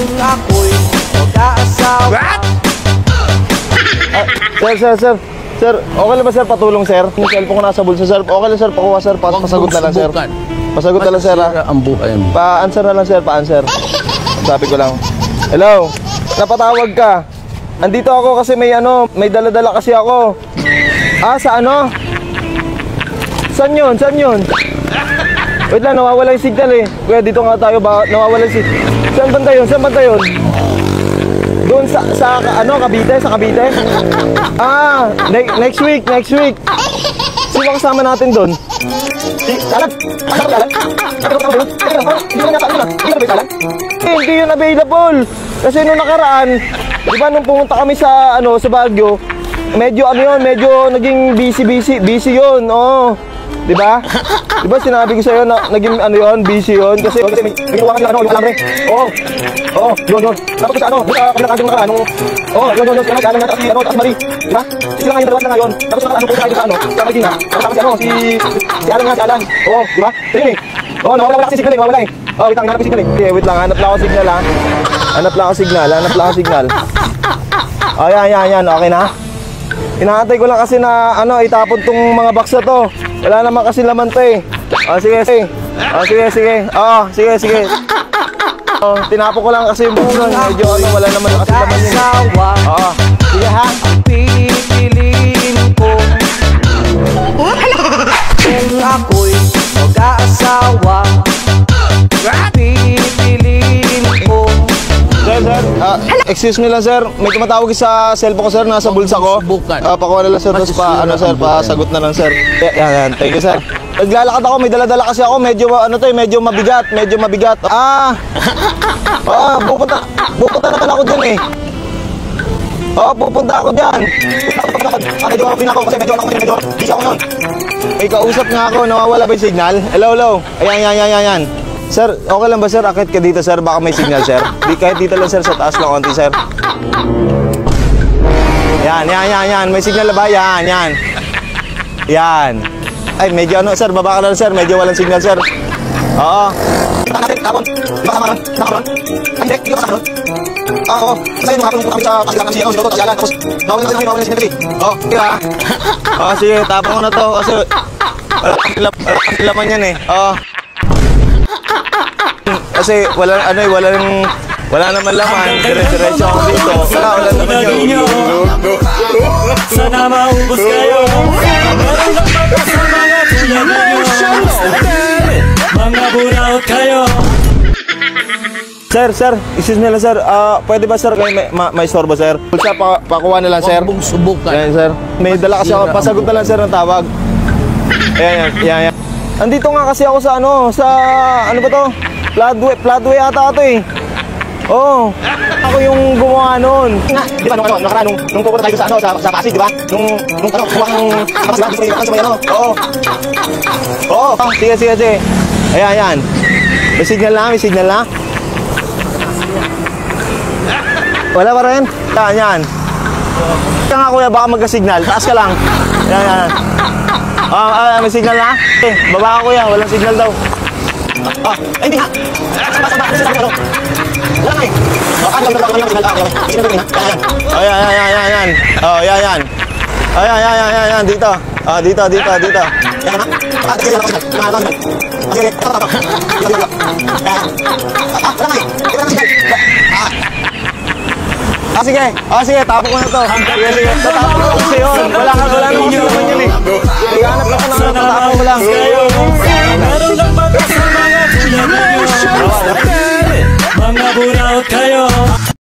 ako'y mag-aasawa. Sir. Sir, okay lang ba sir patulong sir? Yung cellphone ko nasa bulsa sir. Okay lang sir, pakuha sir. Pasagot na lang sir. Pasagot na lang sir ha. Ang buhay mo. Pa-answer na lang sir, pa-answer. Sabi ko lang. Hello, napatawag ka. Andito ako kasi may dala-dala kasi ako. Sa ano? Saan yun? Wait lang, nawawala yung signal eh. Kuya, dito nga tayo ba? Nawawala yung signal. Saan banda yun? Doon sa Cavite? Sa Cavite? Next week. Sino kasama natin doon? Hindi yun available. Kasi nung nakaraan, di ba nung pumunta kami sa Baguio, medyo naging busy yun. Oo. Di ba? Di ba sinabi ko sa'yo na naging busy yun? Kasi may ginawa kami yung alambre. Oo, yun. Tapos sa kabilang kaging nakaraan, yun, kailangan natin si Taas Marie. Di ba? Sila nga yung dalawa na ngayon. Tapos nakaraan po tayo sa Marikina. Tapos si Alan. Oo, di ba? Sige. Nawawala kasi signal eh. Wait lang, hanap ko signal eh. Wait lang, hanap lang ako signal ha. Hanap lang ako signal. Yan, okay na? Inaantay ko lang kasi na itapon tong mga box na to. Wala naman kasi laman to eh. Sige. Sige. Tinapo ko lang kasi yung buong medyo wala naman kasi laman yun. Sige ha. Pipiliin ko kung ako'y mag-aasawa. Pipiliin ko. Sir, excuse me lang sir, may tumatawag sa cellphone ko sir, nasa bulsa ko. Pakuha na lang sir, tapos pasagot na lang sir. Yan, thank you sir. Naglalakad ako, may dala-dala kasi ako, medyo mabigat. Pupunta naman ako dyan eh. Pupunta ako dyan. Medyo pinako kasi medyo busy ako yun. May kausap nga ako, nawawala ba yung signal? Hello. Ayan. Sir, okay lang ba sir? Akit ka dito sir, baka may signal sir. Kahit dito lang sir, sa taas lang konti sir. Yan. May signal na ba? Yan. Ay, medyo sir, baba ka na sir, medyo walang signal sir. Oo. Sige, tapon ko na to kasi laman yan eh. Kasi wala naman laman. Diretso ako dito. Wala naman yun. Sana maubos kayo. Meron lang ba sa mga tulad ninyo? Mga buraot kayo. Sir, excuse me lang sir. Pwede ba sir, may store ba sir? Pulsa, pakuha na lang sir. Huwag mong subukan. Yan sir. May dala kasi ako, pasagot na lang sir ng tawag. Yan. Andito nga kasi ako sa ano ba to? Floodway ata ito eh. Oo. Ako yung gumawa nun. Di ba nung pupunta tayo sa Pasig, di ba? Nung kuha ng kapaslan, gusto ko yung Oo. Sige. Ayan. May signal na. Wala pa rin? Yan. Kaya nga kuya, baka magka-signal. Taas ka lang. Yan. May signal na? Baba ka kuya, walang signal daw. Hindi ha! Wala nga eh! Ayan. Dito. Dito. Sige, tapo ko na to. Sige, tapo ko kasi yun. Wala naman yun eh. Naghanap ako ng tapo ko lang. Meron lang ba sa mga tulad ninyo? Mga buraot kayo.